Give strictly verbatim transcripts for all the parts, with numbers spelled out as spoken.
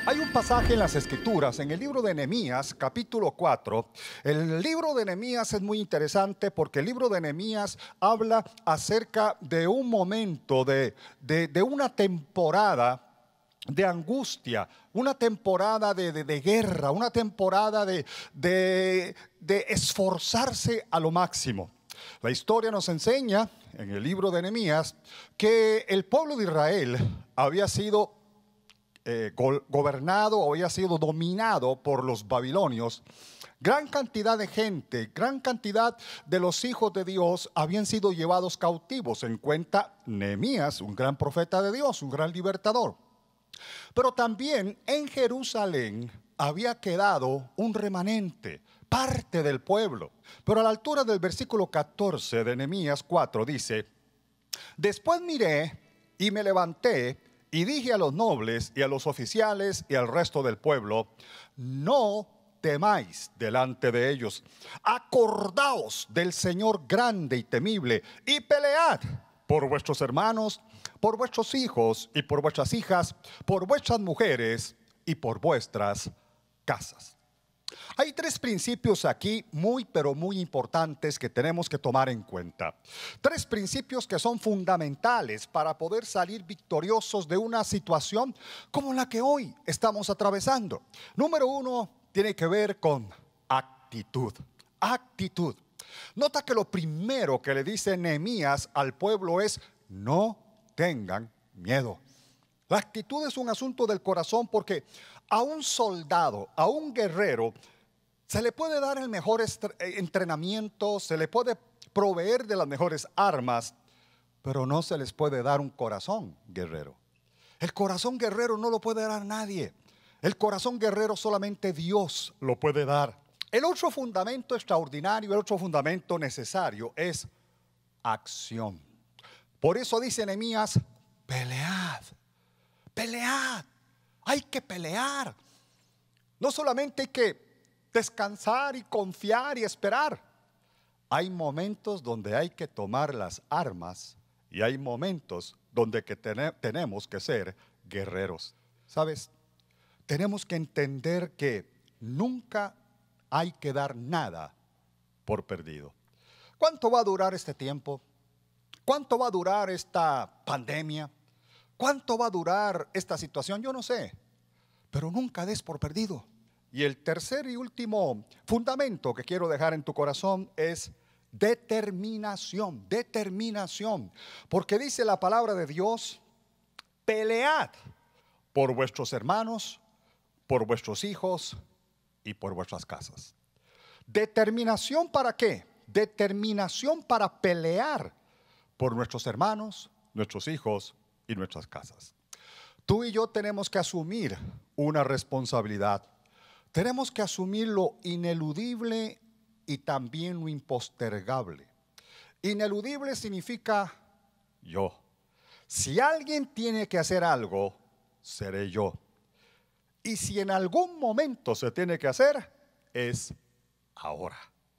Hay un pasaje en las Escrituras, en el libro de Nehemías, capítulo cuatro. El libro de Nehemías es muy interesante porque el libro de Nehemías habla acerca de un momento, de, de, de una temporada de angustia, una temporada de, de, de guerra, una temporada de, de, de esforzarse a lo máximo. La historia nos enseña en el libro de Nehemías que el pueblo de Israel había sido eh, go gobernado, había sido dominado por los babilonios. Gran cantidad de gente, gran cantidad de los hijos de Dios habían sido llevados cautivos. En cuenta Nehemías, un gran profeta de Dios, un gran libertador. Pero también en Jerusalén había quedado un remanente, parte del pueblo. Pero a la altura del versículo catorce de Nehemías cuatro dice: después miré y me levanté y dije a los nobles y a los oficiales y al resto del pueblo: no temáis delante de ellos, acordaos del Señor grande y temible, y pelead por vuestros hermanos, por vuestros hijos y por vuestras hijas, por vuestras mujeres y por vuestras casas. Hay tres principios aquí muy pero muy importantes que tenemos que tomar en cuenta. Tres principios que son fundamentales para poder salir victoriosos de una situación como la que hoy estamos atravesando. Número uno tiene que ver con actitud. Actitud. Nota que lo primero que le dice Nehemías al pueblo es: no tengan miedo. La actitud es un asunto del corazón, porque a un soldado, a un guerrero, se le puede dar el mejor entrenamiento, se le puede proveer de las mejores armas, pero no se les puede dar un corazón guerrero. El corazón guerrero no lo puede dar nadie. El corazón guerrero solamente Dios lo puede dar. El otro fundamento extraordinario, el otro fundamento necesario es acción. Por eso dice Nehemías: pelead, pelead. Hay que pelear. No solamente hay que descansar y confiar y esperar. Hay momentos donde hay que tomar las armas y hay momentos donde que ten- tenemos que ser guerreros. ¿Sabes? Tenemos que entender que nunca hay que dar nada por perdido. ¿Cuánto va a durar este tiempo? ¿Cuánto va a durar esta pandemia? ¿Cuánto va a durar esta situación? Yo no sé, pero nunca des por perdido. Y el tercer y último fundamento que quiero dejar en tu corazón es determinación, determinación. Porque dice la palabra de Dios: pelead por vuestros hermanos, por vuestros hijos y por vuestras casas. ¿Determinación para qué? Determinación para pelear por nuestros hermanos, nuestros hijos y nuestras casas. Tú y yo tenemos que asumir una responsabilidad. Tenemos que asumir lo ineludible y también lo impostergable. Ineludible significa yo. Si alguien tiene que hacer algo, seré yo. Y si en algún momento se tiene que hacer, es ahora.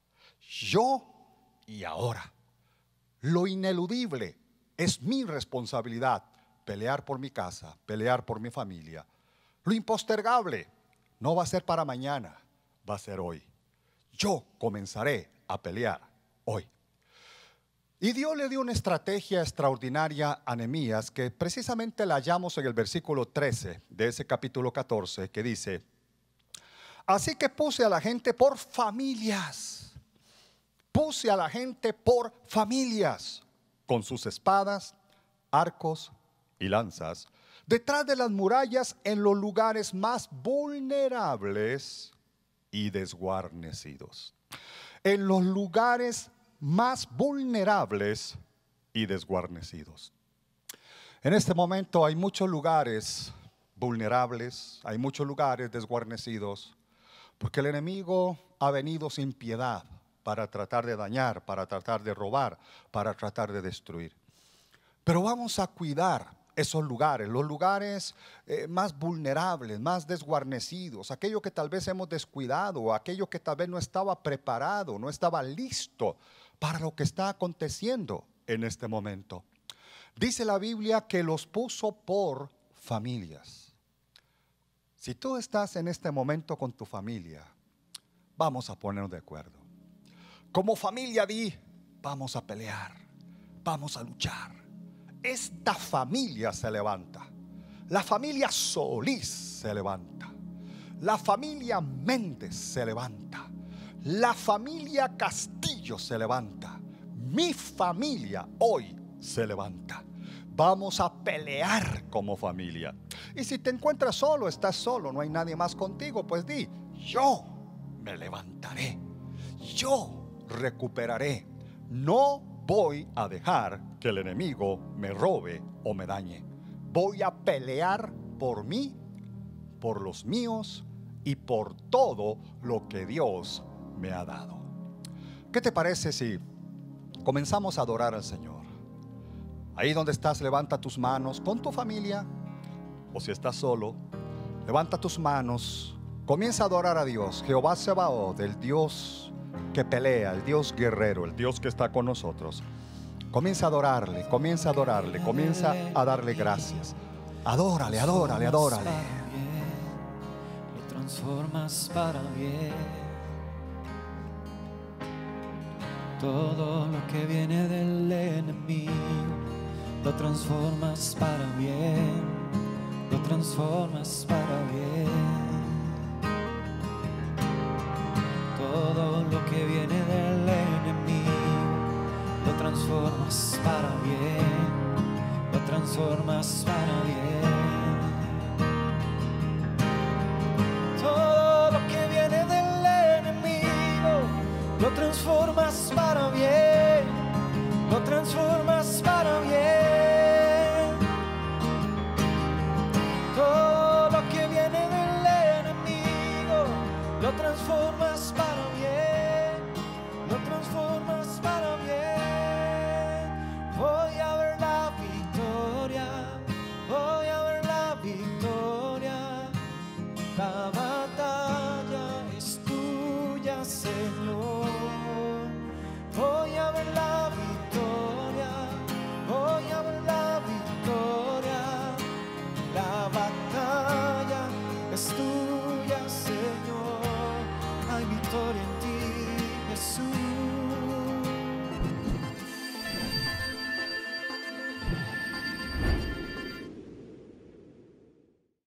Yo y ahora. Lo ineludible es mi responsabilidad: pelear por mi casa, pelear por mi familia. Lo impostergable no va a ser para mañana, va a ser hoy. Yo comenzaré a pelear hoy. Y Dios le dio una estrategia extraordinaria a Nehemías, que precisamente la hallamos en el versículo trece de ese capítulo catorce, que dice: así que puse a la gente por familias. Puse a la gente por familias, con sus espadas, arcos y lanzas, detrás de las murallas, en los lugares más vulnerables y desguarnecidos. En los lugares más vulnerables y desguarnecidos. En este momento hay muchos lugares vulnerables, hay muchos lugares desguarnecidos, porque el enemigo ha venido sin piedad para tratar de dañar, para tratar de robar, para tratar de destruir. Pero vamos a cuidar esos lugares, los lugares eh, más vulnerables, más desguarnecidos, aquello que tal vez hemos descuidado, aquello que tal vez no estaba preparado, no estaba listo para lo que está aconteciendo en este momento. Dice la Biblia que los puso por familias. Si tú estás en este momento con tu familia, vamos a ponernos de acuerdo. Como familia di, vamos a pelear, vamos a luchar. Esta familia se levanta. La familia Solís se levanta. La familia Méndez se levanta. La familia Castillo se levanta. Mi familia hoy se levanta. Vamos a pelear como familia. Y si te encuentras solo, estás solo, no hay nadie más contigo, pues di: yo me levantaré, yo recuperaré. No voy a dejar que el enemigo me robe o me dañe. Voy a pelear por mí, por los míos y por todo lo que Dios me ha dado. ¿Qué te parece si comenzamos a adorar al Señor? Ahí donde estás, levanta tus manos con tu familia, o si estás solo, levanta tus manos, comienza a adorar a Dios, Jehová Sebaot, el Dios que pelea, el Dios guerrero, el Dios que está con nosotros. Comienza a adorarle, comienza a adorarle, comienza a darle gracias. Adórale, adórale, adórale. Lo transformas para bien. Todo lo que viene del enemigo lo transformas para bien, lo transformas para bien. Todo lo que viene del enemigo lo transformas para bien, lo transformas para bien.